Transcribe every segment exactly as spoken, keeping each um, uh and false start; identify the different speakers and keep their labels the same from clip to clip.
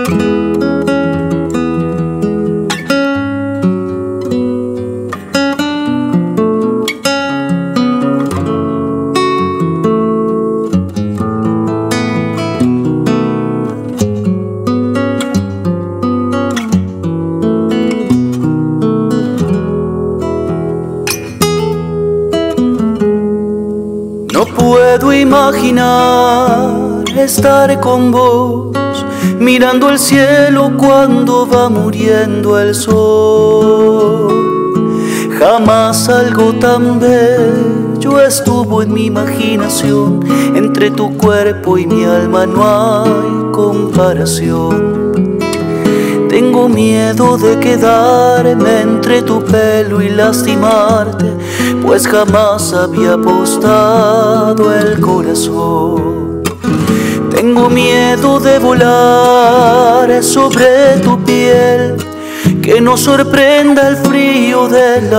Speaker 1: No puedo imaginar estar con vos, mirando el cielo cuando va muriendo el sol. Jamás algo tan bello estuvo en mi imaginación, entre tu cuerpo y mi alma no hay comparación. Tengo miedo de quedarme entre tu pelo y lastimarte, pues jamás había apostado el corazón. Tengo miedo de volar sobre tu piel, que nos sorprenda el frío del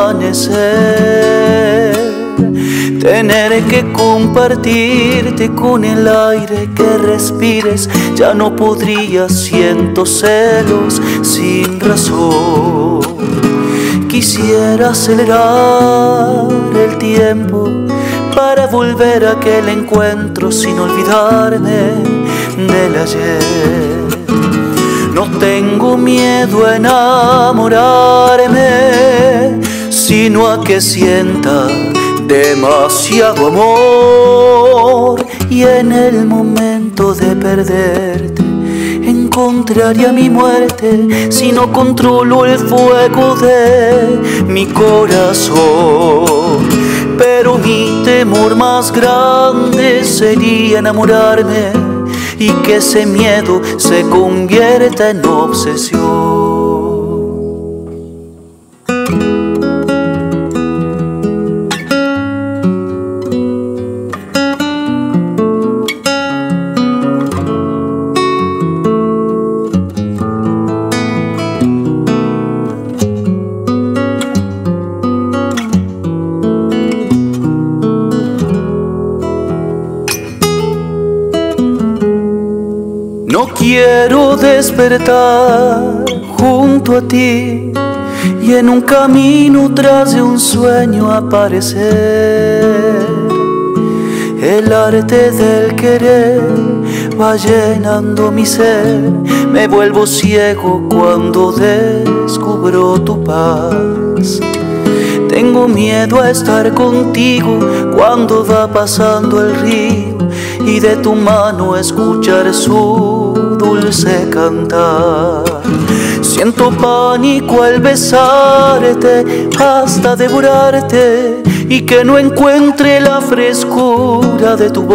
Speaker 1: amanecer. Tener que compartirte con el aire que respires, ya no podría, siento celos sin razón. Quisiera acelerar el tiempo para volver a aquel encuentro sin olvidarme del ayer. No tengo miedo a enamorarme, sino a que sienta demasiado amor, y en el momento de perderte encontraría mi muerte si no controlo el fuego de mi corazón. Pero mi temor más grande sería enamorarme y que ese miedo se convierta en obsesión. No quiero despertar junto a ti y en un camino tras de un sueño aparecer. El arte del querer va llenando mi ser, me vuelvo ciego cuando descubro tu paz. Tengo miedo a estar contigo cuando va pasando el río y de tu mano escuchar su dulce cantar. Siento pánico al besarte hasta devorarte y que no encuentre la frescura de tu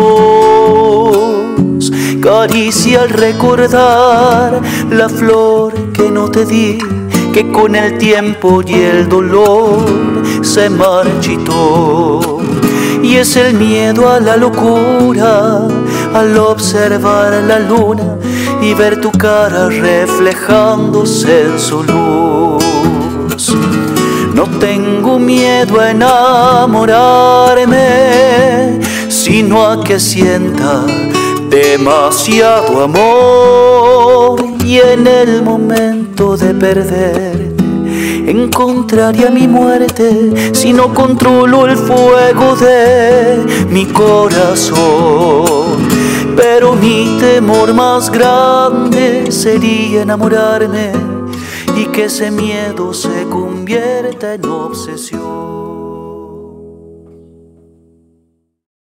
Speaker 1: voz. Caricia al recordar la flor que no te di, que con el tiempo y el dolor se marchitó. Y es el miedo a la locura al observar la luna y ver tu cara reflejándose en su luz. No tengo miedo a enamorarme, sino a que sienta demasiado amor, y en el momento de perderte encontraría mi muerte si no controlo el fuego de mi corazón. Pero mi temor más grande sería enamorarme y que ese miedo se convierta en obsesión.